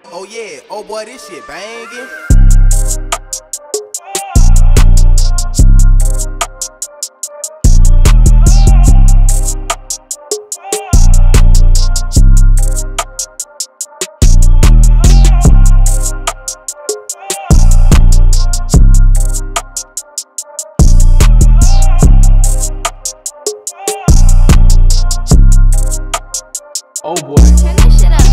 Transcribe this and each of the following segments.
Oh yeah, oh boy, this shit banging. Oh boy. Turn that shit up.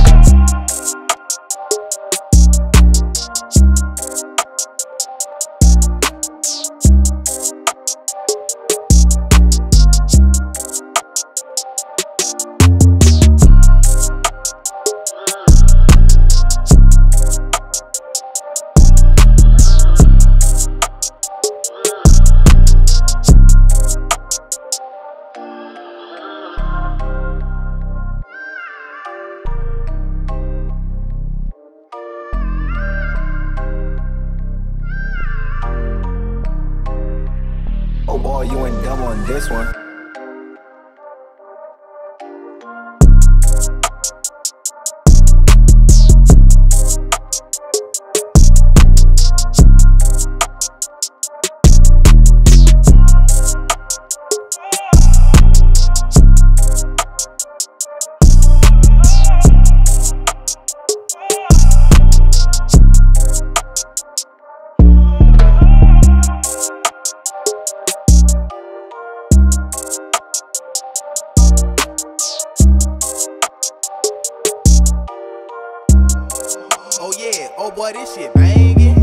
Oh boy, you ain't dumb on this one. Oh yeah, oh boy, this shit banging.